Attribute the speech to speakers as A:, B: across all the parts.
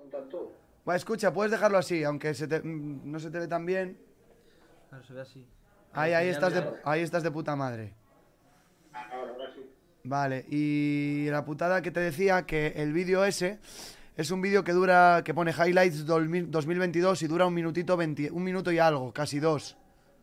A: Bueno, escucha, puedes dejarlo así, aunque no se te ve tan bien.
B: Claro, se ve así.
A: Ahí estás de puta madre. Vale, y la putada que te decía que el vídeo ese es un vídeo que dura, que pone Highlights 2022 y dura un minuto y algo, casi dos.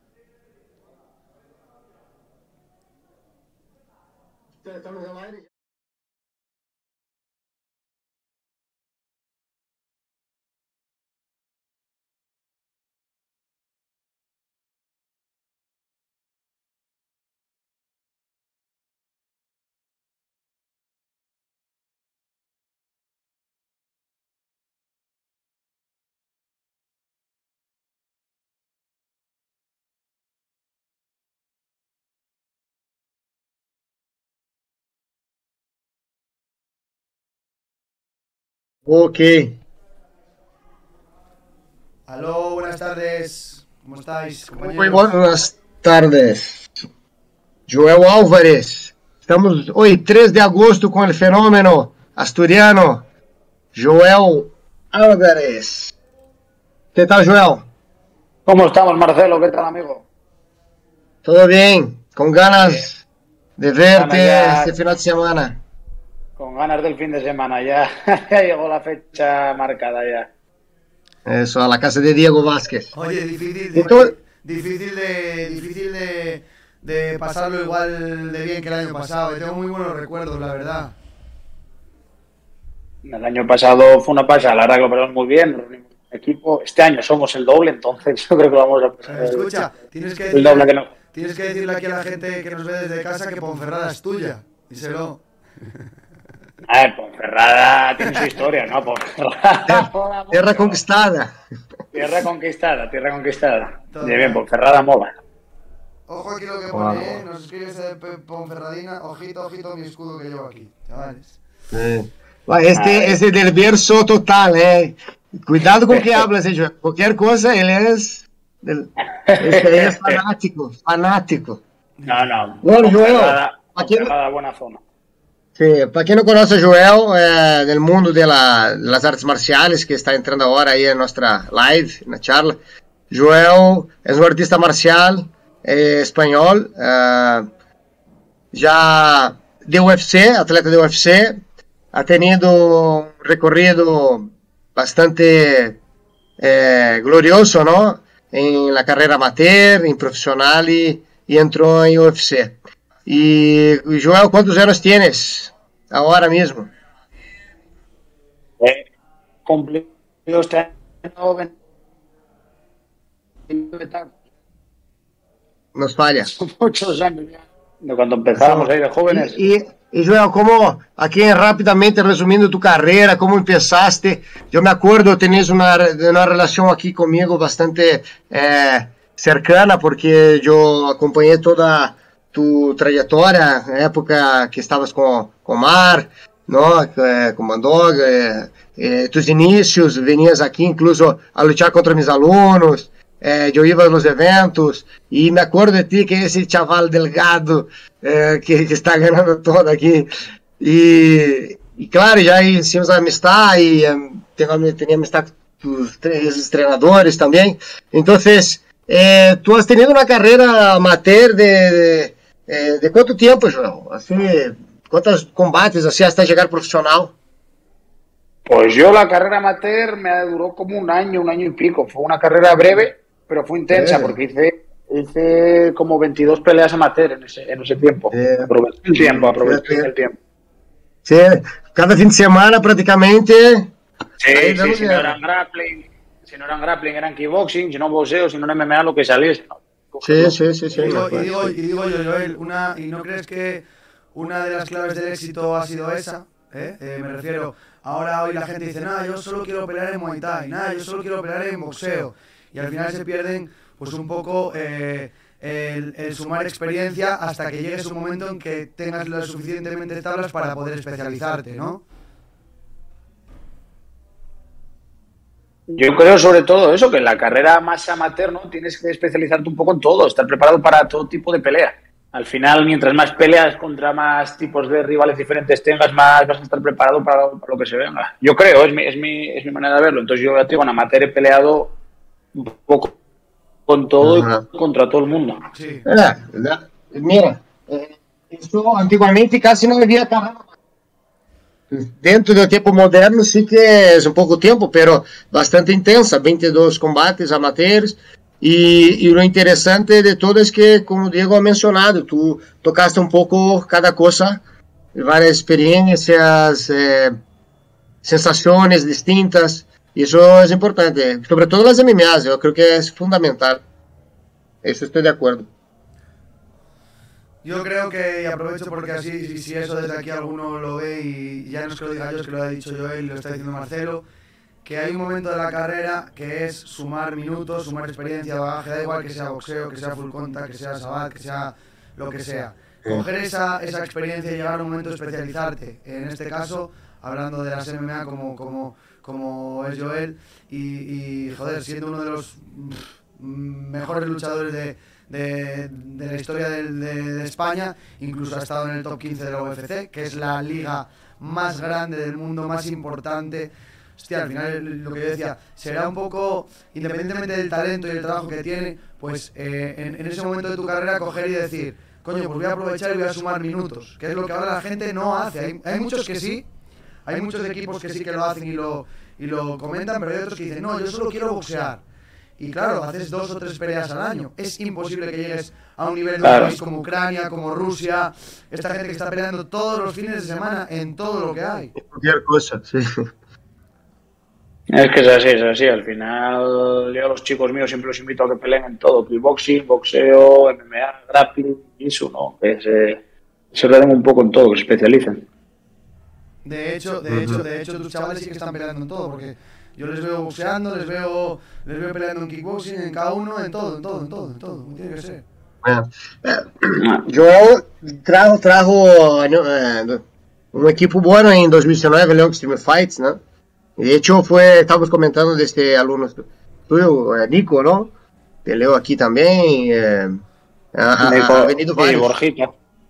C: Ok.
A: Aló, buenas tardes. ¿Cómo estáis,
C: Muy
A: compañeros?
C: buenas tardes. Joel Álvarez. Estamos hoy 3 de agosto con el fenómeno asturiano Joel Álvarez. ¿Qué tal, Joel?
D: ¿Cómo estamos, Marcelo? ¿Qué tal, amigo?
C: ¿Todo bien? Con ganas de verte
D: ya,
C: este final de semana.
D: con ganas del fin de semana, ya, ya llegó la fecha marcada ya.
C: Eso, a la casa de Diego Vázquez.
A: Oye, difícil de pasarlo igual de bien que el año pasado. Tengo muy buenos recuerdos, la verdad.
D: El año pasado fue una pasada, la verdad que lo pasamos muy bien, nos reunimos un equipo. Este año somos el doble, entonces yo creo que lo vamos a pasar
A: Escucha,
D: el doble que no.
A: tienes que decirle aquí a la gente que nos ve desde casa que Ponferrada es tuya. Díselo.
D: A ver, Ponferrada tiene su historia, ¿no? Ponferrada.
C: Tierra conquistada.
D: Tierra conquistada, tierra conquistada.
A: Todo
D: Bien, Ponferrada mola.
A: Ojo aquí lo que pone, nos escribes de Ponferradina. Ojito, ojito mi escudo que llevo aquí, chavales.
C: Este del verso total, Cuidado con que hablas, Joel. Cualquier cosa, él es... Este es fanático.
D: No.
C: Bueno, Joel,
D: Ponferrada, buena zona.
C: sí, para quien no conoce a Joel, del mundo de las artes marciales, que está entrando ahora ahí en nuestra live, en la charla, Joel es un artista marcial español, ya de UFC, atleta de UFC, ha tenido un recorrido bastante glorioso, ¿no? En la carrera amateur, en profesional y entró en UFC. Y Joel, ¿cuántos años tienes ahora mismo?
D: Cumplido este año 29.
C: Nos falla.
D: Muchos años ya. De cuando empezábamos ahí de jóvenes.
C: Y Joel, ¿cómo, aquí rápidamente resumiendo tu carrera, cómo empezaste? Yo me acuerdo, tenías una relación aquí conmigo bastante cercana, porque yo acompañé toda tu trayectoria, en la época que estabas con Mar, ¿no? Con Mandog, tus inicios, venías aquí incluso a luchar contra mis alumnos. Yo iba a los eventos y me acuerdo de ti, que ese chaval delgado que está ganando todo aquí. Y claro, ya hicimos amistad y tenía amistad con tus tres entrenadores también. Entonces, tú has tenido una carrera amateur de cuánto tiempo, João? Así, ¿cuántos combates así hasta llegar profesional?
D: Pues yo la carrera amateur me duró como un año y pico. Fue una carrera breve, pero fue intensa porque hice como 22 peleas amateur en ese tiempo. Aproveché el tiempo.
C: Sí, cada fin de semana prácticamente.
D: Sí, si no eran grappling, eran kickboxing, si no boxeo, si no MMA, lo que saliese.
C: Sí.
A: Y digo yo, Joel, ¿y no crees que una de las claves del éxito ha sido esa? Me refiero, ahora hoy la gente dice, nada, yo solo quiero pelear en Muay Thai, nada, yo solo quiero pelear en boxeo. Y al final se pierden, pues un poco el sumar experiencia hasta que llegue un momento en que tengas lo suficientemente tablas para poder especializarte, ¿no?
D: Yo creo sobre todo eso, que en la carrera más amateur, ¿no? Tienes que especializarte un poco en todo, estar preparado para todo tipo de pelea. al final, mientras más peleas contra más tipos de rivales diferentes tengas, más vas a estar preparado para lo que se venga. Yo creo, es mi manera de verlo. Entonces yo, ya te digo, en amateur he peleado un poco con todo
C: Aham.
D: y contra todo el mundo.
A: Sí.
C: Mira, isso antigamente casi não havia carreira. Dentro do tempo moderno sí que es un poco tiempo, pero bastante intensa, 22 combates amateurs. Y lo interesante de todo es que, como Diego ha mencionado, tú tocaste un poco cada cosa, varias experiencias, sensaciones distintas, y eso es importante, sobre todo las MMAs, yo creo que es fundamental, eso estoy de acuerdo.
A: Yo creo que, y aprovecho porque así, si eso desde aquí alguno lo ve y ya no es que lo diga yo, es que lo ha dicho Joel y lo está diciendo Marcelo, que hay un momento de la carrera que es sumar minutos, sumar experiencia, bagaje, da igual que sea boxeo, que sea full contact, que sea sabat, que sea lo que sea. Coger esa experiencia y llegar a un momento de especializarte, en este caso, hablando de las MMA como es Joel, joder, siendo uno de los mejores luchadores de la historia de España, incluso ha estado en el top 15 de la UFC, que es la liga más grande del mundo, más importante. Hostia, al final lo que yo decía, será un poco, independientemente del talento y el trabajo que tiene, pues en ese momento de tu carrera coger y decir, coño, pues voy a aprovechar y voy a sumar minutos, que es lo que ahora la gente no hace. Hay muchos que sí, hay muchos equipos que sí que lo hacen y lo comentan, pero hay otros que dicen, no, yo solo quiero boxear. Y claro, haces 2 o 3 peleas al año. Es imposible que llegues a un nivel de un país como Ucrania, como Rusia, esta gente que está peleando todos los fines de semana en todo lo que hay.
C: Cualquier cosa, sí.
D: Es que es así. Al final, yo a los chicos míos siempre los invito a que peleen en todo: kickboxing, boxeo, MMA, grappling, eso, ¿no? Que se den un poco en todo, que se especialicen.
A: De hecho, tus chavales sí que están peleando en todo, porque yo les veo boxeando, les veo peleando en kickboxing, en K1, en todo, como tiene que ser.
C: Joel trajo un equipo bueno en 2019, León Extreme Fights, ¿no? De hecho, estábamos comentando de este alumno tuyo, Nico, ¿no? Peleó aquí también. Ha venido
D: Y
C: varios.
D: Borjita.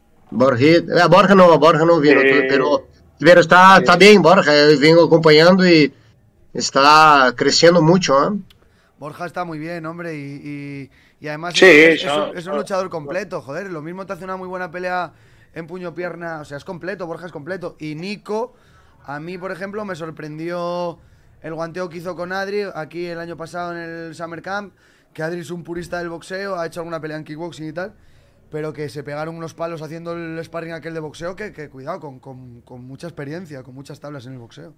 C: Borja no vino, pero está bien, Borja. Vengo acompañando y está creciendo mucho, ¿eh?
A: Borja está muy bien, hombre, y además
D: Sí,
A: es un luchador completo, joder. Lo mismo te hace una muy buena pelea en puño-pierna, o sea, es completo, Borja es completo. Y Nico, a mí, por ejemplo, me sorprendió el guanteo que hizo con Adri aquí el año pasado en el Summer Camp, que Adri es un purista del boxeo, ha hecho alguna pelea en kickboxing y tal, pero que se pegaron unos palos haciendo el sparring aquel de boxeo, que cuidado, con mucha experiencia, con muchas tablas en el boxeo.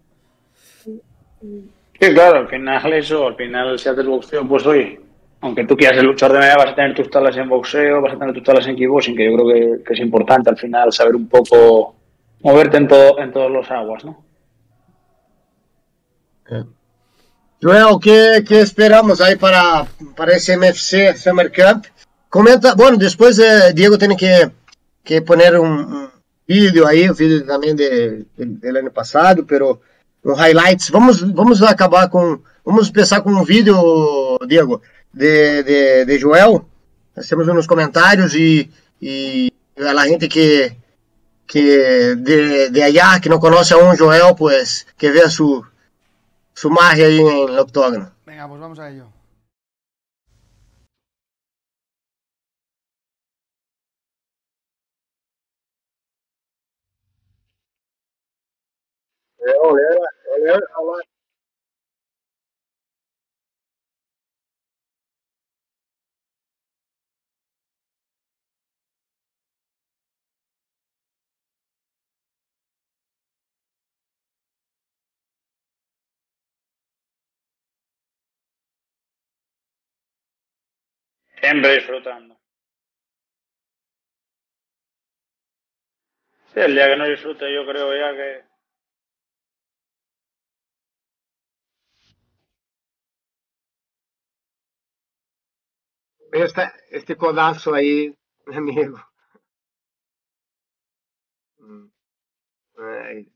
D: Sí, claro, al final si haces boxeo, pues oye, aunque tú quieras ser luchador de MMA, vas a tener tus tablas en boxeo, vas a tener tus tablas en kickboxing, que yo creo que es importante al final saber un poco moverte en todos los aguas, ¿no?
C: Joel, ¿qué esperamos ahí para ese MFC Summer Camp? Comenta, bueno, después Diego tiene que poner un vídeo ahí, un vídeo también del año pasado, pero un highlights. Vamos acabar vamos empezar con un vídeo, Diego, de Joel. Hacemos unos comentarios y a la gente que de allá, que no conoce aún Joel, pues que vea su magia ahí en el octógono.
A: Venga, pues vamos a ello.
D: Siempre disfrutando. Sí, el día que no disfrute yo creo ya que...
C: Este codazo ahí, amigo. Ay,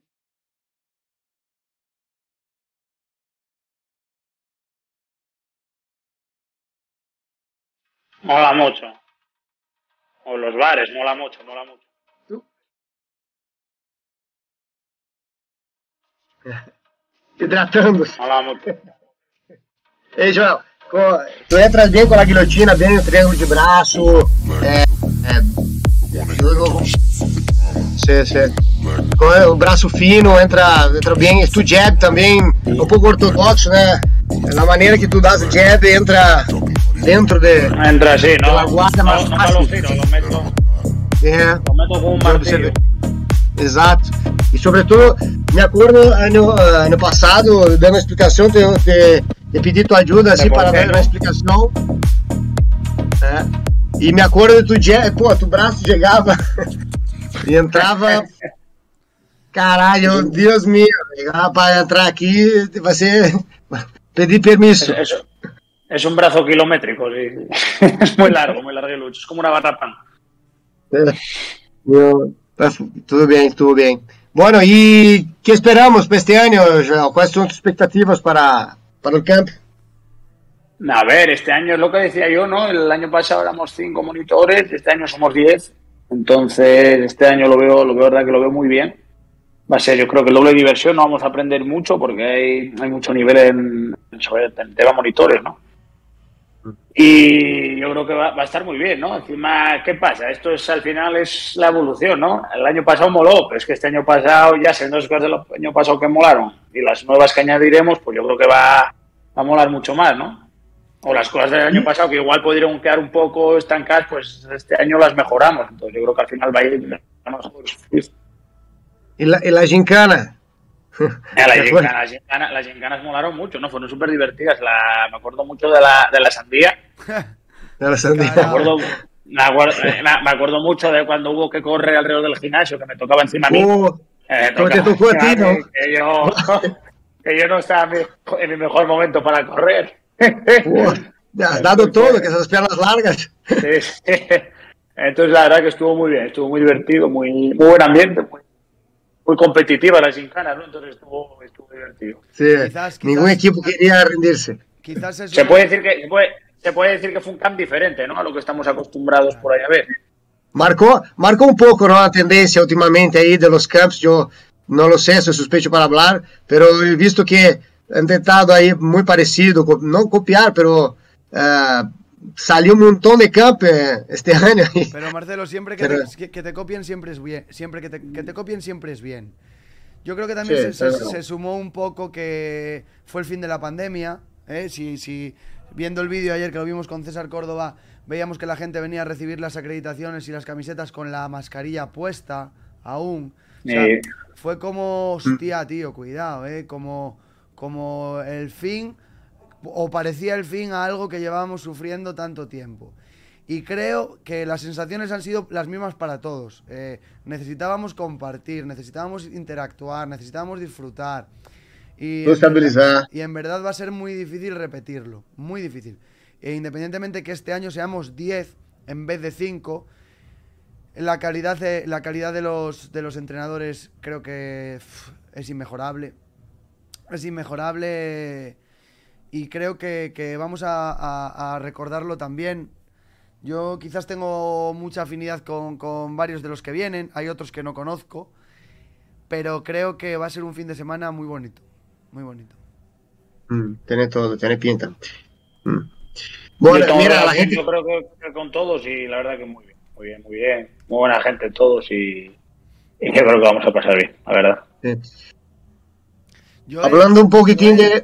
D: Mola mucho. O los bares, mola mucho, mola mucho.
C: Hidratándose.
D: Mola mucho.
C: Ei, Joel, tu entras bem com a guilhotina, bem no triângulo de braço. Com o braço fino, entra bem. Tu jab também, um pouco ortodoxo, né? Na maneira que tu dás o jab, entra dentro de.
D: Entra así, ¿no?
C: La guarda más
D: no
C: fácil.
D: lo giro, lo meto como un
C: Eu
D: martillo.
C: Exato. E sobretudo, me acordo ano passado, dando uma explicação, te pedi tua ajuda assim, para dar uma explicação. E me acordo de tu braço chegava e entrava. Caralho, Deus mío, para entrar aqui vai ser pedir permiso.
D: Es un brazo kilométrico, sí. Es muy largo, es como una barra pan.
C: Tudo bem. Bueno, e que esperamos para este ano, Joel? ¿Cuáles son tus expectativas para el camp?
D: A ver, este año es lo que decía yo, ¿no? El año pasado éramos 5 monitores, este año somos 10. Entonces, este año lo veo, verdad que lo veo muy bien. Va a ser, yo creo que el doble de diversión, no vamos a aprender mucho porque hay mucho nivel sobre el tema monitores, ¿no? Y yo creo que va a estar muy bien, ¿no? Encima, ¿qué pasa? Esto es al final es la evolución, ¿no? El año pasado moló, pero es que este año pasado, ya siendo las cosas del año pasado que molaron y las nuevas que añadiremos, pues yo creo que va a molar mucho más, ¿no? O las cosas del año pasado que igual pudieron quedar un poco estancadas, pues este año las mejoramos. Entonces yo creo que al final va a ir mejor.
C: ¿Y la gincana?
D: Las gincanas molaron mucho, ¿no? Fueron súper divertidas. Me acuerdo mucho de la sandía.
C: De la sandía.
D: Me acuerdo mucho de cuando hubo que correr alrededor del gimnasio, que me tocaba encima a mí.
C: ¿Cómo te tocó a ti, no?
D: Que yo no estaba en mi mejor momento para correr.
C: Has dado todo, que esas piernas largas.
D: Sí. Entonces la verdad que estuvo muy bien, estuvo muy divertido, muy buen ambiente, muy competitiva la gincana, ¿no? Entonces estuvo divertido.
C: Sí, ningún equipo quería rendirse.
A: Quizás es
D: se puede decir que fue un camp diferente, ¿no? A lo que estamos acostumbrados por ahí a ver.
C: Marcó un poco, ¿no? La tendencia últimamente ahí de los camps. Yo no lo sé, soy sospecho para hablar, pero he visto que han intentado ahí muy parecido, no copiar, pero salió un montón de camp este año.
A: Pero Marcelo, siempre que te copien siempre es bien. Siempre que te copien siempre es bien. Yo creo que también se sumó un poco que fue el fin de la pandemia. Si viendo el vídeo ayer que lo vimos con César Córdoba, veíamos que la gente venía a recibir las acreditaciones y las camisetas con la mascarilla puesta aún. O sea, fue como, hostia, tío, cuidado, como el fin, o parecía el fin a algo que llevábamos sufriendo tanto tiempo. Y creo que las sensaciones han sido las mismas para todos. Necesitábamos compartir, necesitábamos interactuar, necesitábamos disfrutar. Y en verdad va a ser muy difícil repetirlo, muy difícil. E independientemente que este año seamos 10 en vez de 5, la calidad de los entrenadores creo que es inmejorable. Es inmejorable y creo que vamos a recordarlo también. Yo quizás tengo mucha afinidad con varios de los que vienen, hay otros que no conozco, pero creo que va a ser un fin de semana muy bonito, muy bonito.
C: Tiene todo, tiene pinta. Bueno, mira, la gente...
D: Yo creo que con todos y la verdad que muy bien, muy buena gente todos y yo creo que vamos a pasar bien, la verdad.
C: Sí. Hablando un poquitín de...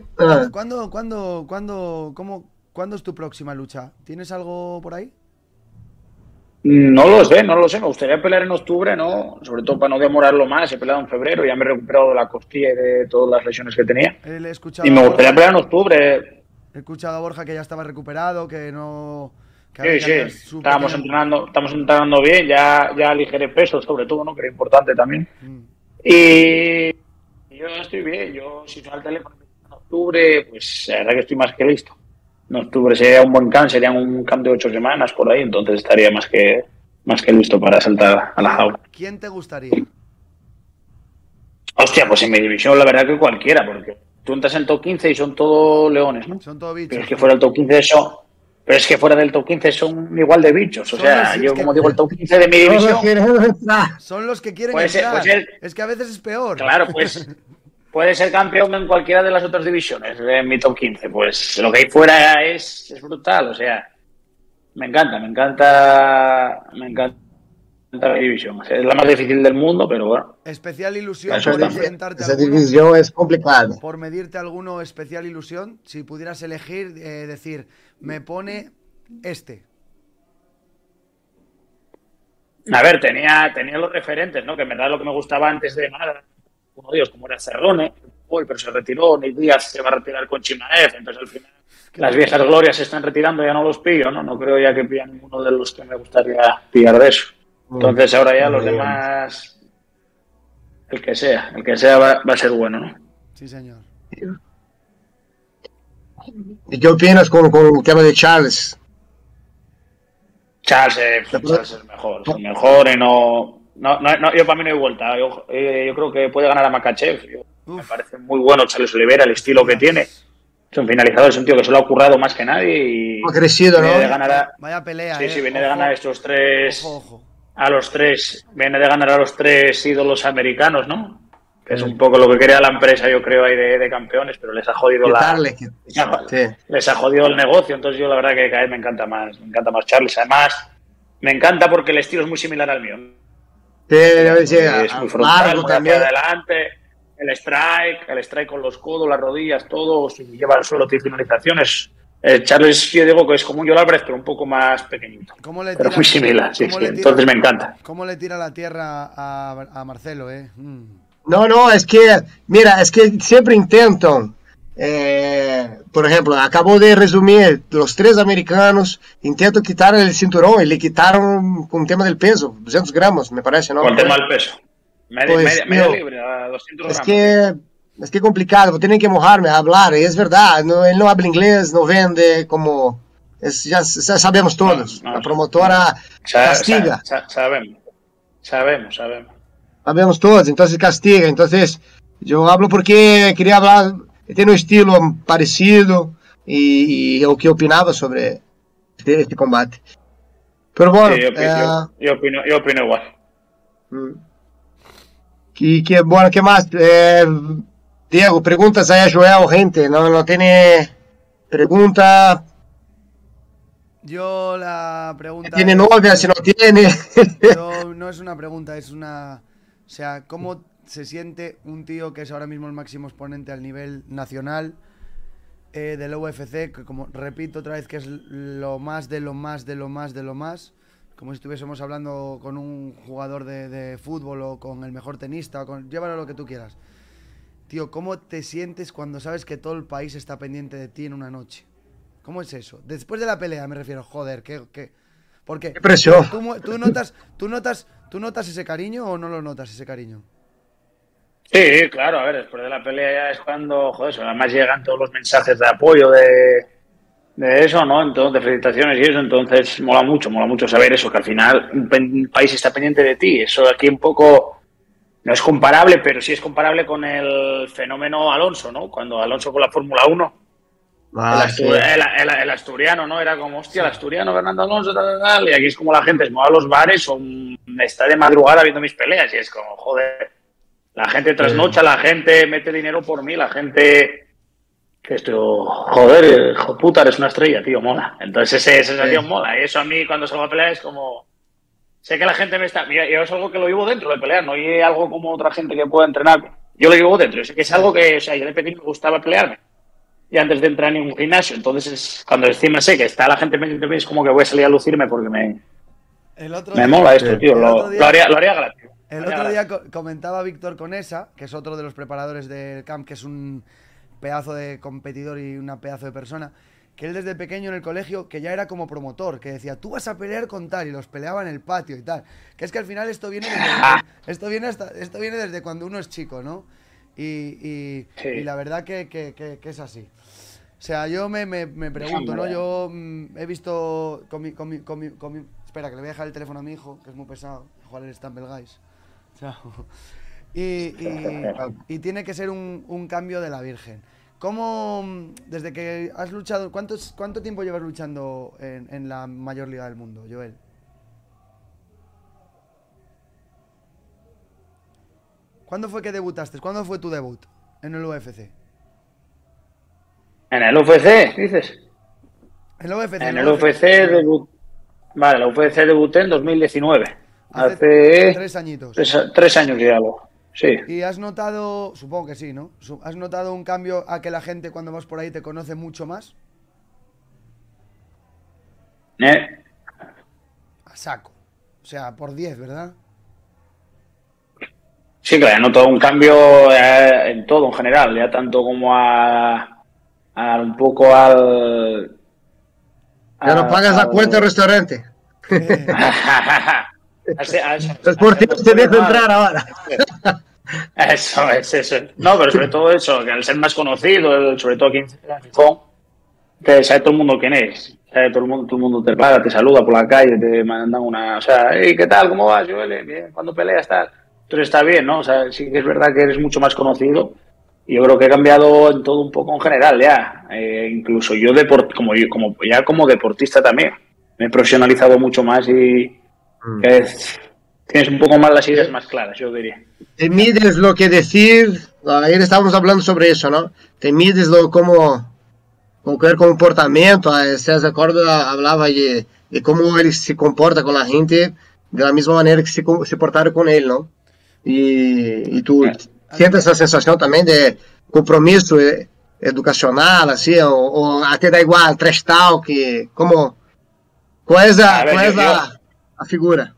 A: ¿Cuándo es tu próxima lucha? ¿Tienes algo por ahí?
D: No lo sé. Me gustaría pelear en octubre, ¿no? Sobre todo para no demorarlo más. He peleado en febrero, ya me he recuperado de la costilla y de todas las lesiones que tenía. Y me gustaría pelear en octubre.
A: He escuchado a Borja que ya estaba recuperado, que no...
D: Sí. Estamos entrenando bien, ya aligeré peso, sobre todo, ¿no? Que era importante también. Y yo estoy bien. Yo, si falta el en octubre, pues la verdad que estoy más que listo. En octubre sería un buen camp, sería un camp de 8 semanas por ahí, entonces estaría más que listo para saltar a la jaula.
A: ¿Quién te gustaría?
D: Hostia, pues en mi división la verdad que cualquiera, porque tú entras en el top 15 y son todos leones, ¿no?
A: Son todos bichos.
D: Pero es que fuera el top 15 eso... Pero es que fuera del top 15 son igual de bichos. O sea, yo como digo, el top 15 de mi
C: Todos
D: división...
C: queremos entrar.
A: Son los que quieren
D: Puede ser-
A: entrar.
D: puede ser-
A: Es que a veces es peor.
D: Claro, pues puede ser campeón en cualquiera de las otras divisiones, en mi top 15. Pues lo que hay fuera es brutal. O sea, me encanta la división. O sea, es la más difícil del mundo, pero bueno.
A: Especial ilusión
D: Eso
A: por
D: está.
A: enfrentarte a
C: Esa
A: alguno.
C: división es complicada.
A: Por medirte alguno, especial ilusión. Si pudieras elegir, decir, me pone este.
D: A ver, tenía los referentes, ¿no? Que en verdad lo que me gustaba antes de nada, uno de ellos, como era Cerrone, pero se retiró, Ney Díaz se va a retirar con Chimaev, entonces al final las viejas glorias se están retirando, ya no los pillo, ¿no? No creo ya que pillan ninguno de los que me gustaría pillar de eso. Entonces ahora ya los demás, el que sea va a ser bueno, ¿no?
A: Sí, señor.
C: ¿Y qué opinas con el tema de Charles?
D: Charles es el mejor y no, yo para mí no hay vuelta. Yo creo que puede ganar a Makachev. Me parece muy bueno Charles Oliveira, el estilo que tiene. Es un finalizador, es un tío que se lo ha currado más que nadie y
C: Ha crecido, ¿no?
D: viene de ganar
A: Vaya pelea,
D: sí, viene de ganar estos tres
A: Ojo.
D: a los tres, viene de ganar a los tres ídolos americanos, ¿no? Que es un poco lo que quería la empresa, yo creo, ahí de campeones, pero les ha jodido les ha jodido el negocio. Entonces yo la verdad que cada vez me encanta más Charles. Además, me encanta porque el estilo es muy similar al mío. Es muy frontal, muy hacia adelante. El strike con los codos, las rodillas, todo, si lleva al suelo, tiene finalizaciones. Charles, yo digo que es como un Joel Albrecht, pero un poco más pequeñito. Pero muy similar, sí. Entonces me encanta.
A: ¿Cómo le tira la tierra a Marcelo,
C: No, es que, mira, es que siempre intentan, por ejemplo, acabo de resumir los tres americanos, intentan quitar el cinturón y le quitaron con el tema del peso, 200 gramos, me parece, ¿no?
D: Con el tema del peso. Media libre, a 200 gramos.
C: Es que complicado, tienen que mojarme, hablar, y es verdad, él no habla inglés, no vende como, ya sabemos todos, la promotora castiga.
D: Sabemos.
C: Sabemos todos, entonces castiga. Entonces, yo hablo porque quería hablar, tiene un estilo parecido y lo que opinaba sobre este combate. Pero bueno,
D: sí, yo opino igual.
C: Bueno, ¿qué más? Diego, preguntas a Joel, gente, no tiene pregunta.
A: Yo la pregunta...
C: ¿Tiene novia? Si no tiene...
A: No es una pregunta, es una... O sea, ¿cómo se siente un tío que es ahora mismo el máximo exponente al nivel nacional del UFC? Que, como repito otra vez, que es lo más de lo más de lo más de lo más. Como si estuviésemos hablando con un jugador de fútbol o con el mejor tenista, o llévalo lo que tú quieras. Tío, ¿cómo te sientes cuando sabes que todo el país está pendiente de ti en una noche? ¿Cómo es eso? Después de la pelea, me refiero, joder, ¿por qué?
C: ¡Qué presión!
A: ¿Tú notas ese cariño o no lo notas, ese cariño?
D: Sí, claro, a ver, después de la pelea ya es cuando, joder, además llegan todos los mensajes de apoyo de eso, ¿no? Entonces, de felicitaciones y eso, entonces mola mucho saber eso, que al final un país está pendiente de ti. Eso aquí un poco no es comparable, pero sí es comparable con el fenómeno Alonso, ¿no? Cuando Alonso con la Fórmula 1, el asturiano, ¿no? Era como, hostia, el asturiano, Fernando Alonso, tal, y aquí es como la gente se mueve a los bares o está de madrugada viendo mis peleas y es como, joder, la gente trasnocha, la gente mete dinero por mí, la gente... Que esto, joder, hijo puta, eres una estrella, tío, mola. Entonces esa sensación mola. Y eso a mí cuando salgo a pelear es como... Sé que la gente me está... Mira, yo es algo que lo llevo dentro de pelear, no es algo como otra gente que pueda entrenar. Yo lo llevo dentro. Yo sé que es algo que, o sea, yo de pequeño me gustaba pelearme. Y antes de entrar en un gimnasio. Entonces, cuando encima sé que está la gente pendiente de mí, es como que voy a salir a lucirme porque me mola esto, tío. Lo haría gratis.
A: El otro día comentaba Víctor Conesa, que es otro de los preparadores del camp, que es un pedazo de competidor y una pedazo de persona, que él desde pequeño en el colegio, que ya era como promotor, que decía, tú vas a pelear con tal, y los peleaba en el patio y tal. Que es que al final esto viene desde cuando uno es chico, ¿no? Y la verdad que es así. O sea, yo me pregunto, ¿no? Yo he visto espera, que le voy a dejar el teléfono a mi hijo, que es muy pesado, jugar el Stumble Guys. Chao. Y tiene que ser un cambio de la Virgen. ¿Cómo, desde que has luchado, cuánto tiempo llevas luchando en la mayor liga del mundo, Joel? ¿Cuándo fue que debutaste? ¿Cuándo fue tu debut en el UFC?
D: ¿En el UFC, dices?
A: En el UFC.
D: En el UFC Vale, la UFC debuté en 2019.
A: Hace 3 añitos.
D: 3 años y algo. Sí.
A: ¿Y has notado, supongo que sí, ¿no? ¿Has notado un cambio a que la gente cuando vas por ahí te conoce mucho más? A saco. O sea, por 10, ¿verdad?
D: Sí, claro, he notado un cambio en todo, en general, ya tanto como un poco al...
C: Ya no pagas la cuenta del restaurante. Los porteros te dejan entrar ahora.
D: Eso es. No, pero sobre todo eso, que al ser más conocido, sobre todo aquí en Gijón, que sabe todo el mundo quién es. Sabe todo el mundo te para, te saluda por la calle, te mandan una... O sea, hey, ¿qué tal? ¿Cómo vas, Joel? Bien, ¿cuándo peleas? Tal. Entonces está bien, ¿no? O sea, sí que es verdad que eres mucho más conocido. Y yo creo que he cambiado en todo un poco en general, ya. Incluso yo, como deportista también. Me he profesionalizado mucho más y tienes un poco más las ideas más claras, yo diría.
C: Te mides lo que decir. Ayer estábamos hablando sobre eso, ¿no? Te mides como cualquier comportamiento. César Córdoba hablaba de cómo él se comporta con la gente de la misma manera que se portaron con él, ¿no? Y tú sientes esa sensación también de compromiso educacional, así, o a te da igual, trash talk, ¿cuál es la figura?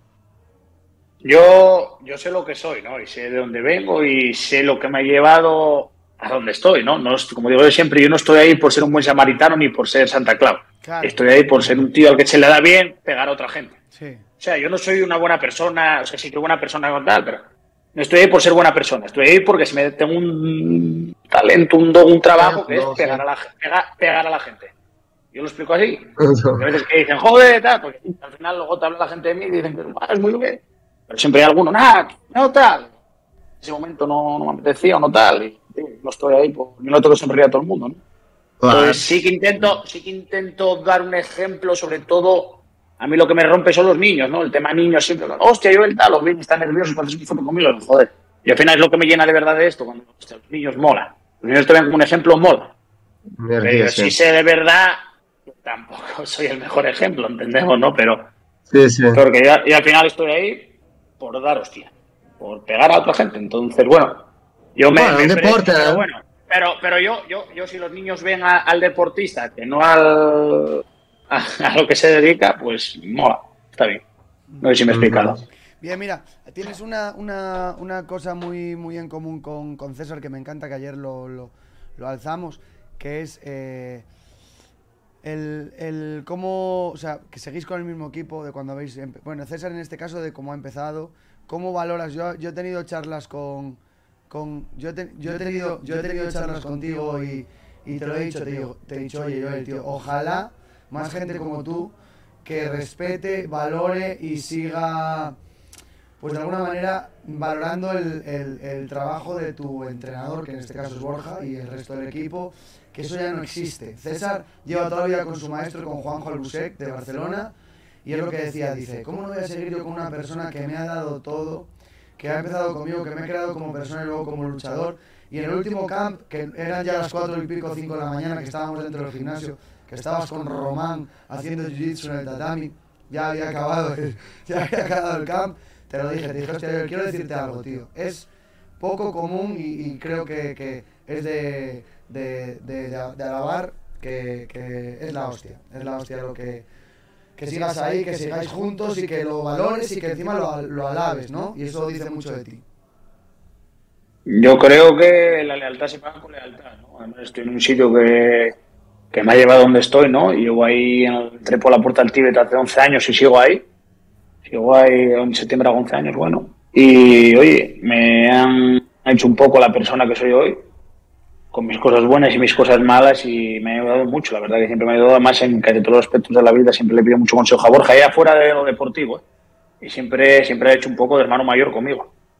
D: Yo sé lo que soy, ¿no? Y sé de dónde vengo y sé lo que me ha llevado a donde estoy, ¿no? No, como digo yo siempre, yo no estoy ahí por ser un buen samaritano ni por ser Santa Claus. Claro. Estoy ahí por ser un tío al que se le da bien pegar a otra gente. Sí. O sea, yo no soy una buena persona, o sea, sí que buena persona con tal, pero no estoy ahí por ser buena persona. Estoy ahí porque tengo un talento, un trabajo que es pegar a la gente. Yo lo explico así. A veces que dicen, joder, tal, porque al final luego te habla la gente de mí y dicen, es muy bien. Pero siempre hay alguno, no tal. En ese momento no me apetecía o no tal. Y no estoy ahí, pues yo no tengo que sonreír a todo el mundo, ¿no? Entonces sí que intento dar un ejemplo, sobre todo. A mí lo que me rompe son los niños, ¿no? El tema niños siempre, hostia, yo los niños están nerviosos cuando se foto conmigo, joder. Y al final es lo que me llena de verdad de esto, cuando hostia, los niños mola. Los niños te ven como un ejemplo, mola. Pero si sé de verdad, tampoco soy el mejor ejemplo, entendemos, ¿no? Pero porque y al final estoy ahí por dar hostia, por pegar a otra gente. Entonces, bueno, yo me
C: deporte,
D: pero bueno, pero yo si los niños ven al deportista, que no a lo que se dedica, pues mola, está bien. No sé si me he explicado.
A: Bien, mira, tienes una cosa muy, muy en común con César que me encanta, que ayer lo alzamos, que es el cómo, o sea, que seguís con el mismo equipo de cuando habéis... Bueno, César en este caso de cómo ha empezado, ¿cómo valoras? Yo he tenido charlas yo he tenido charlas contigo y te lo he dicho, te he dicho, oye, Joel, tío, ojalá más gente como tú que respete, valore y siga, pues de alguna manera, valorando el trabajo de tu entrenador, que en este caso es Borja, y el resto del equipo, que eso ya no existe. César lleva toda la vida con su maestro, con Juanjo Albusec, de Barcelona, y es lo que decía, dice, ¿cómo no voy a seguir yo con una persona que me ha dado todo, que ha empezado conmigo, que me ha creado como persona y luego como luchador? Y en el último camp, que eran ya las 4 y pico, 5 de la mañana, que estábamos dentro del gimnasio, que estabas con Román haciendo jiu-jitsu en el tatami, ya había acabado el camp, te lo dije, hostia, quiero decirte algo, tío, es poco común y creo que es de alabar, que es la hostia lo que sigas ahí, que sigáis juntos y que lo valores y que encima lo alabes, ¿no? Y eso dice mucho de ti.
D: Yo creo que la lealtad se paga con lealtad, ¿no? Además estoy en un sitio que me ha llevado a donde estoy, ¿no? Y llevo ahí, entré por la puerta del Tíbet hace 11 años y sigo ahí. Sigo ahí, en septiembre hago 11 años, bueno. Y, oye, me han hecho un poco la persona que soy hoy, con mis cosas buenas y mis cosas malas, y me ha ayudado mucho, la verdad que siempre me ha ayudado más en casi todos los aspectos de la vida. Siempre le pido mucho consejo a Borja, ya fuera de lo deportivo, ¿eh? Y siempre ha hecho un poco de hermano mayor conmigo.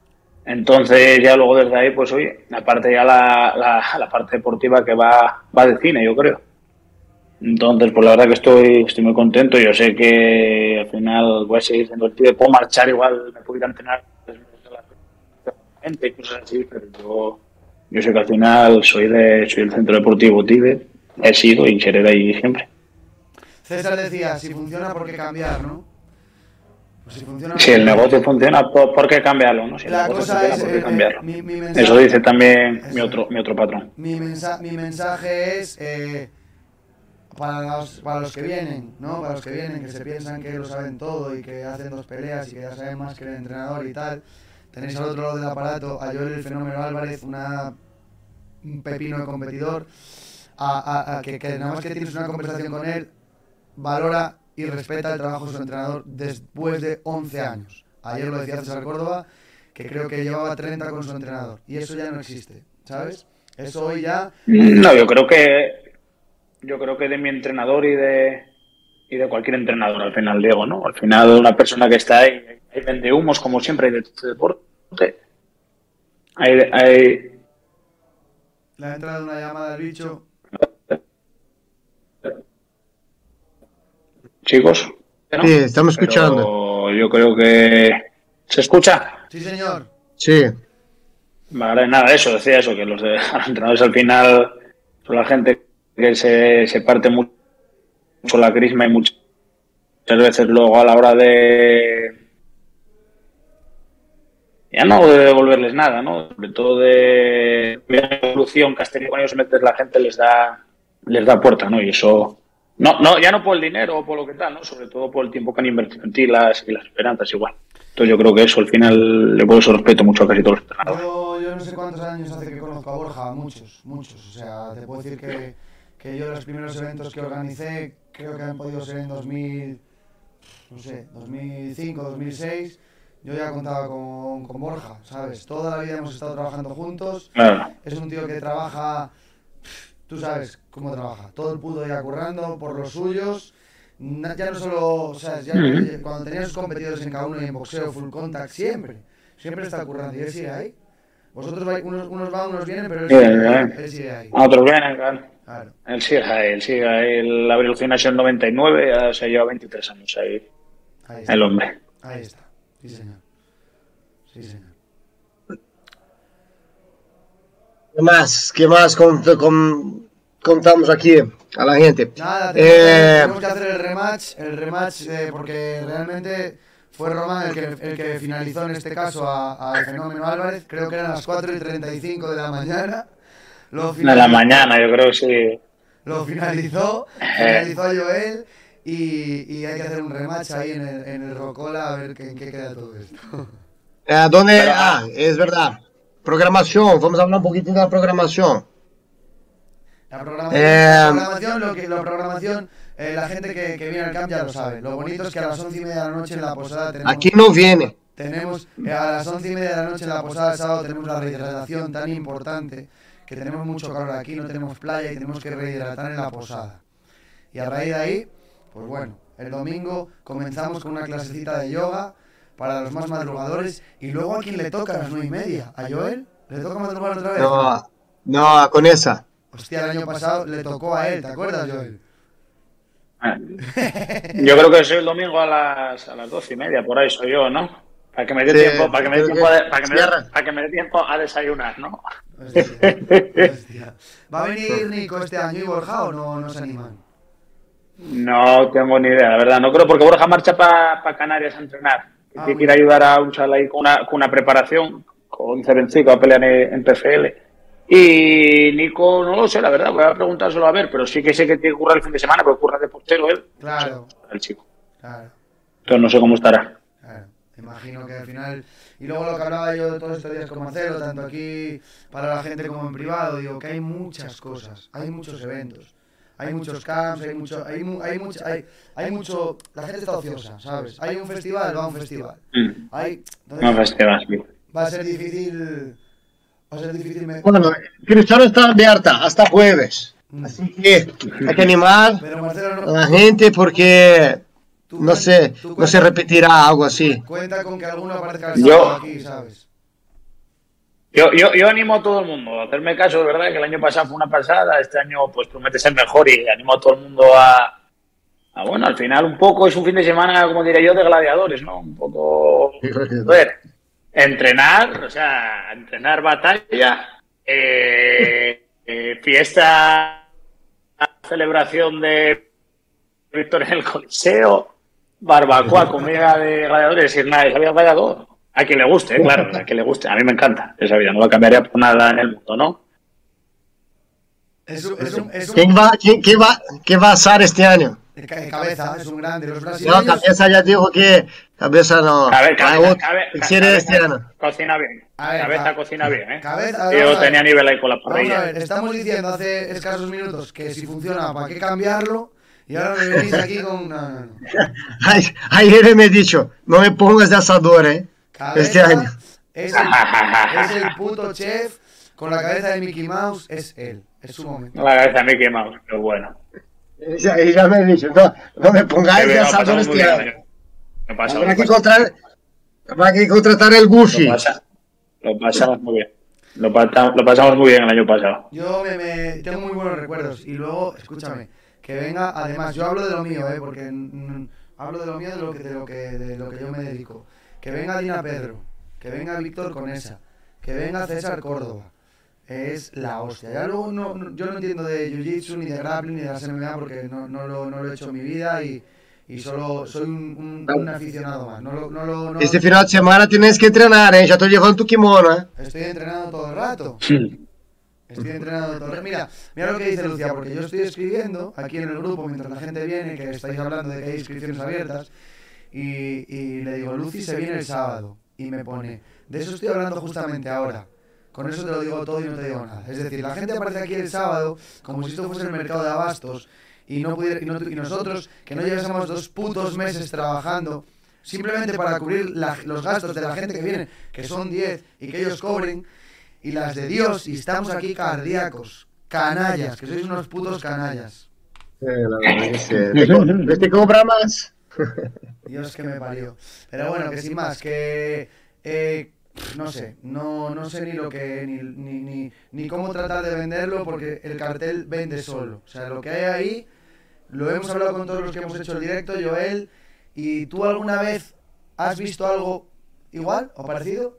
D: Entonces ya luego desde ahí, pues oye, aparte ya la parte deportiva que va de cine, yo creo. Entonces, pues la verdad que estoy muy contento. Yo sé que al final voy a seguir siendo el tío, puedo marchar igual, me puedo ir a entrenar gente y cosas así, pero yo sé que al final soy el Centro Deportivo Tíbet, he sido y seré de ahí siempre.
A: César decía, si funciona, ¿por qué cambiar, no? Pues si funciona,
D: Si el negocio funciona, ¿por qué cambiarlo? ¿No? Si el
A: la
D: negocio
A: cosa
D: funciona,
A: es,
D: ¿por qué cambiarlo?
A: mi mensaje,
D: eso dice también mi
A: eso.
D: otro patrón.
A: Mi mensaje es para los que vienen, ¿no? Para los que vienen, que se piensan que lo saben todo y que hacen 2 peleas y que ya saben más que el entrenador y tal. Tenéis al otro lado del aparato a Joel el Fenómeno Álvarez, un pepino de competidor, que nada más que tienes una conversación con él, valora y respeta el trabajo de su entrenador después de 11 años. Ayer lo decía César Córdoba, que creo que llevaba 30 con su entrenador, y eso ya no existe, ¿sabes? Eso hoy ya...
D: No, yo creo que de mi entrenador y de cualquier entrenador al final, Diego, ¿no? Al final una persona que está ahí vende humos, como siempre, hay de este deporte. Hay...
A: Le ha entrado una llamada al bicho.
D: Chicos, ¿no?
C: Sí, estamos escuchando.
D: Pero yo creo que... ¿Se escucha?
A: Sí, señor.
C: Sí.
D: Vale, nada, decía eso, que los entrenadores al final son la gente que se parte mucho la crisma y muchas veces luego a la hora ya no de devolverles nada, ¿no? Sobre todo de la evolución que has tenido con ellos, metes la gente les da puerta, ¿no? Y eso no ya no por el dinero o por lo que tal, ¿no? Sobre todo por el tiempo que han invertido en ti y las esperanzas igual. Entonces yo creo que eso al final le puedo respeto mucho a casi todos los entrenadores.
A: Yo no sé cuántos años hace que conozco a Borja, muchos. O sea, te puedo decir que yo los primeros eventos que organicé creo que han podido ser en 2005, 2006. Yo ya contaba con Borja, ¿sabes? Toda la vida hemos estado trabajando juntos.
D: Claro.
A: Es un tío que trabaja, tú sabes cómo trabaja, todo el puto día currando por los suyos. Ya no solo, ¿sabes? Cuando tenía sus competidores en K1 y en boxeo, full contact, siempre está currando. Y él sigue ahí. Vosotros vais, unos van, unos vienen, pero él sigue ahí.
D: Otros vienen, claro.
A: Claro.
D: Él sigue ahí. Él abrió el gimnasio en 99, ya se lleva 23 años ahí el hombre.
A: Ahí está. Sí, señor. Sí, señor.
C: ¿Qué más contamos aquí a la gente?
A: Nada, tenemos que hacer el rematch porque realmente fue Román el que finalizó en este caso al Fenómeno Álvarez. Creo que eran las 4:35 de la mañana.
D: De la mañana, yo creo que sí.
A: Lo finalizó Joel y hay que hacer un rematch ahí en el Rocola a ver en qué queda todo esto.
C: ¿Dónde? Es verdad. Programación, vamos a hablar un poquito de la programación.
A: La programación, la gente que viene al camp ya lo sabe. Lo bonito es que a las 11:30 de la noche en la posada tenemos...
C: Aquí no viene.
A: Tenemos, a las 11:30 de la noche en la posada del sábado tenemos la rehidratación tan importante, que tenemos mucho calor aquí, no tenemos playa y tenemos que rehidratar en la posada. Y a raíz de ahí, pues bueno, el domingo comenzamos con una clasecita de yoga para los más madrugadores y luego a quien le toca a las 9:30, ¿a Joel? ¿Le toca madrugar otra vez?
C: No, con esa.
A: Hostia, el año pasado le tocó a él, ¿te acuerdas, Joel?
D: Yo creo que soy el domingo a las 12:30, por ahí soy yo, ¿no? Para que me dé tiempo, para que me dé tiempo a desayunar, ¿no?
A: Hostia. ¿Va a venir Nico este año y Borja o no se animan?
D: No tengo ni idea, la verdad. No creo, porque Borja marcha para Canarias a entrenar. Tiene que ir a ayudar a un chaval ahí con una preparación, con Cerencico a pelear en PFL. Y Nico, no lo sé, la verdad, voy a preguntárselo a ver, pero sí que sé que tiene que currar el fin de semana, porque curra de portero él.
A: Claro.
D: El chico.
A: Claro.
D: Entonces no sé cómo estará.
A: Claro. Imagino que al final... Y luego lo que hablaba yo de todos estos días con Marcelo, tanto aquí para la gente como en privado, digo que hay muchas cosas, hay muchos eventos. Hay muchos camps, hay mucho, la gente está ociosa, ¿sabes? Hay un festival, va a un festival.
D: No festival, sí.
A: Va a ser difícil.
C: Bueno, Cristiano está abierta hasta jueves. Así que hay que animar a la gente porque no se repetirá algo así.
A: Cuenta con que alguno aparezca el sábado aquí, ¿sabes?
D: Yo animo a todo el mundo a hacerme caso, de verdad, que el año pasado fue una pasada, este año pues promete ser mejor y animo a todo el mundo bueno, al final un poco es un fin de semana, como diría yo, de gladiadores, ¿no? Un poco, ver, entrenar, o sea, entrenar batalla, fiesta, celebración de victoria en el Coliseo, barbacoa, comida de gladiadores, y nada, esa vida gladiador. A quien le guste, claro, a quien le guste. A mí me encanta esa vida, no la cambiaría por nada en el mundo, ¿no?
C: ¿Quién va a asar este año?
A: Cabeza, es un grande. Los brasileños...
C: No, Cabeza ya dijo que Cabeza no.
D: Cabeza
C: este año.
D: Cocina bien. Cabeza cocina bien, ¿eh?
A: Cabeza,
D: yo tenía nivel ahí con la parrilla.
A: Vamos a ver, estamos diciendo hace escasos minutos que si funciona, ¿para qué cambiarlo? Y ahora me venís aquí con... No.
C: Ayer me he dicho, no me pongas de asador, ¿eh?
A: Cabeza
C: este año.
A: Es el puto chef con la cabeza de Mickey Mouse, es él, es su momento.
D: La cabeza de Mickey Mouse, pero bueno.
C: Ya me he dicho, no me pongáis de asador este año. Habrá que contratar el Goofy.
D: Lo pasamos muy bien. Lo pasamos muy bien el año pasado.
A: Yo tengo muy buenos recuerdos. Y luego, escúchame, que venga, además, yo hablo de lo mío, porque hablo de lo mío, de lo que yo me dedico. Que venga Dina Pedro, que venga Víctor Conesa, que venga César Córdoba. Es la hostia. Ya luego yo no entiendo de Jiu-Jitsu, ni de grappling, ni de las MMA, porque no lo he hecho en mi vida y solo soy un aficionado más. No,
C: este final de semana tienes que entrenar, ¿eh? Ya estoy llevando tu kimono, ¿eh?
A: Estoy entrenando todo el rato. Mira lo que dice Lucía, porque yo estoy escribiendo aquí en el grupo mientras la gente viene, que estáis hablando de que hay inscripciones abiertas, y le digo, Lucy se viene el sábado, y me pone, de eso estoy hablando justamente ahora. Con eso te lo digo todo y no te digo nada. Es decir, la gente aparece aquí el sábado como si esto fuese el mercado de abastos y nosotros, que no llevásemos 2 putos meses trabajando simplemente para cubrir los gastos de la gente que viene, que son 10, y que ellos cobren, y las de Dios, y estamos aquí cardíacos, canallas, que sois unos putos canallas.
C: La verdad que sí. ¿Te cobra más?
A: Dios que me parió. Pero bueno, que sin más, que... no sé ni lo que ni cómo tratar de venderlo, porque el cartel vende solo. O sea, lo que hay ahí lo hemos hablado con todos los que hemos hecho el directo, Joel. ¿Y tú alguna vez has visto algo igual o parecido?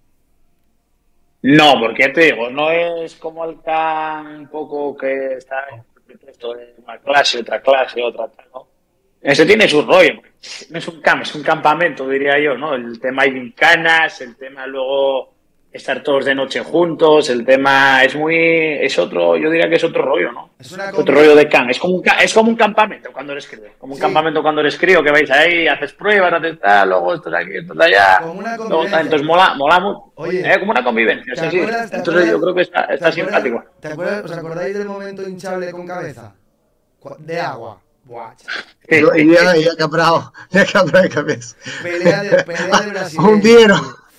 D: No, porque te digo, no es como el can un poco que está en el texto de una clase, otra tal, ¿no? Ese tiene su rollo. No es un camp, es un campamento, diría yo, ¿no? El tema hay gincanas, el tema luego estar todos de noche juntos, el tema es otro, yo diría que es otro rollo, ¿no? Es otro rollo de camp, es como un campamento cuando eres crío, como un campamento cuando eres crío, que vais ahí, haces pruebas, haces tal, luego estás aquí, estás allá,
A: como una convivencia.
D: Entonces mola mucho.
A: Oye,
D: como una convivencia, sí. Entonces yo creo que está simpático.
A: ¿Os acordáis del momento hinchable con cabeza? De agua. Buah,
C: ya cabrao de cabeza.
A: Pelea de Brasil.
C: Hundieron.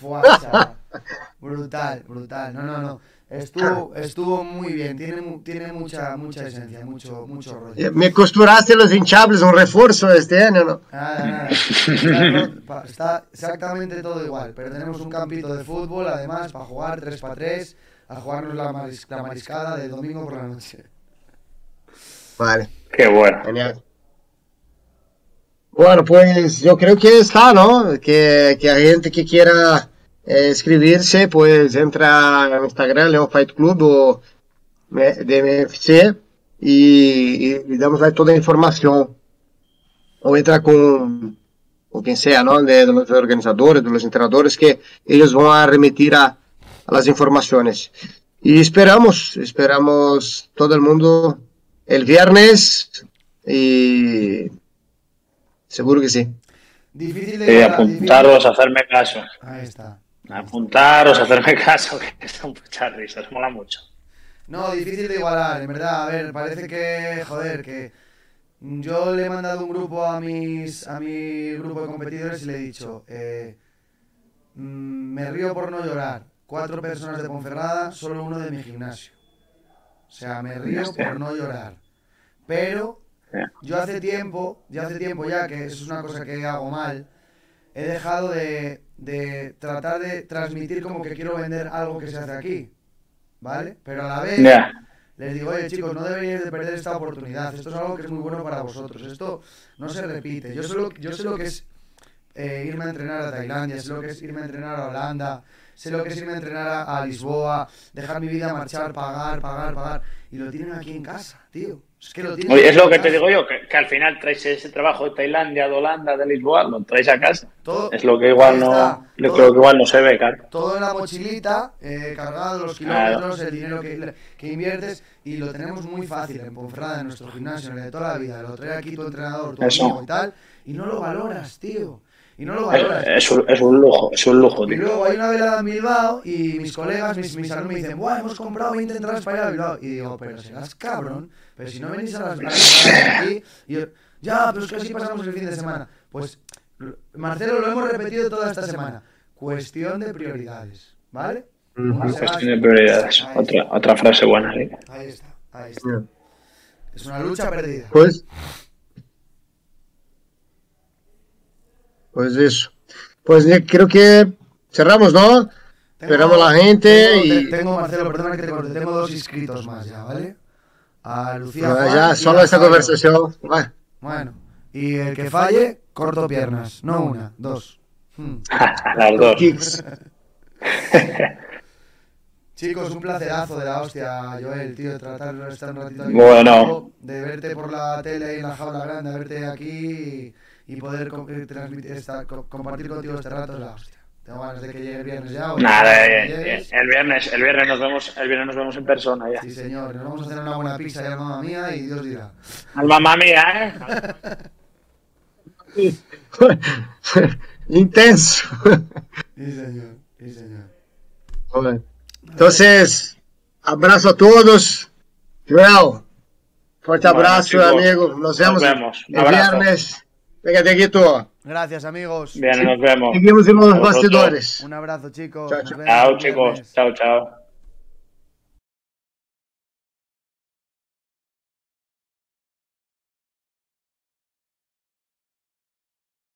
A: Brutal. No. Estuvo muy bien. Tiene mucha esencia, mucho rollo.
C: Me costuraste los hinchables, un refuerzo este año, ¿no?
A: Nada. Está exactamente todo igual. Pero tenemos un campito de fútbol, además, para jugar 3x3, a jugarnos la mariscada del domingo por la noche.
C: Vale.
D: Qué bueno.
C: Genial. Bueno, pues yo creo que está, ¿no? Que hay gente que quiera escribirse, pues entra en Instagram, León Fight Club o de MFC y damos ahí toda la información. O entra con quien sea, ¿no? De los organizadores, de los entrenadores, que ellos van a remitir a las informaciones. Y esperamos todo el mundo el viernes y seguro que sí.
A: Difícil de
D: apuntaros a hacerme caso.
A: Ahí está.
D: Apuntaros a hacerme caso, que son muchas risas, mola mucho.
A: No, difícil de igualar, en verdad. A ver, parece que, que yo le he mandado un grupo a mi grupo de competidores y le he dicho, me río por no llorar. 4 personas de Ponferrada, solo uno de mi gimnasio. O sea, me río por no llorar. Pero yo hace tiempo ya, que eso es una cosa que hago mal, he dejado de tratar de transmitir como que quiero vender algo que se hace aquí, ¿vale? Pero a la vez les digo, oye chicos, no deberíais de perder esta oportunidad, esto es algo que es muy bueno para vosotros, esto no se repite, yo sé lo que es irme a entrenar a Tailandia, sé lo que es irme a entrenar a Holanda, sé lo que es irme a entrenar a Lisboa, dejar mi vida marchar, pagar, y lo tienen aquí en casa, tío. Es que lo tienen.
D: Oye, es lo que te digo yo, que al final traes ese trabajo de Tailandia, de Holanda, de Lisboa, lo traes a casa.
A: Todo,
D: es lo que igual creo que igual no se ve, claro.
A: Todo en la mochilita, cargado los kilómetros, el dinero que inviertes, y lo tenemos muy fácil en Ponferrada, en nuestro gimnasio, en el de toda la vida. Lo trae aquí tu entrenador, tu amigo y tal, y no lo valoras, tío. Y no lo valoras.
D: Es un lujo, tío.
A: Y luego hay una velada en Bilbao y mis colegas, mis alumnos me dicen, ¡buah, hemos comprado 20 entradas para ir a Bilbao! Y digo, pero serás cabrón, pero si no venís a las veladas aquí, y yo, ya, pero es que así pasamos el fin de semana. Pues, Marcelo, lo hemos repetido toda esta semana. Cuestión de prioridades, ¿vale?
D: Cuestión de prioridades. Otra frase buena, ¿sí?
A: Ahí está. Es una lucha perdida.
C: Pues eso. Pues creo que cerramos, ¿no? Esperamos a la gente y...
A: Tengo, Marcelo, perdona que te corte, tengo 2 inscritos más ya, ¿vale? A Lucía
C: No,
A: Juan
C: ya,
A: y
C: solo
A: a
C: esta
A: Jairo.
C: conversación.
A: Bueno, y el que falle, corto piernas. No una, 2.
D: Las dos.
C: Kicks.
A: Chicos, un placerazo de la hostia, Joel, tío, tratar de estar un ratito aquí.
D: Bueno.
A: De verte por la tele en la jaula grande, de verte aquí y poder compartir contigo este rato es la hostia. Tengo ganas de que llegue el viernes ya.
D: Nada, el viernes nos vemos en persona ya.
A: Sí, señor, nos vamos a hacer una buena pizza ya, mamá mía, y Dios dirá.
D: Al mamá mía,
C: Intenso.
A: Sí, señor, sí, señor.
C: Bueno. Entonces, abrazo a todos. Joel, fuerte abrazo,
D: chicos,
C: amigo. Nos vemos
D: Un
C: el
D: abrazo.
C: viernes. Venga, te quito.
A: Gracias, amigos.
D: Bien, nos vemos.
C: Seguimos en los
D: A vosotros.
C: bastidores.
A: Un abrazo, chicos.
C: Chao,
A: Nos
C: chao.
A: vemos
D: Chao,
A: el
D: chicos.
A: viernes.
D: Chao.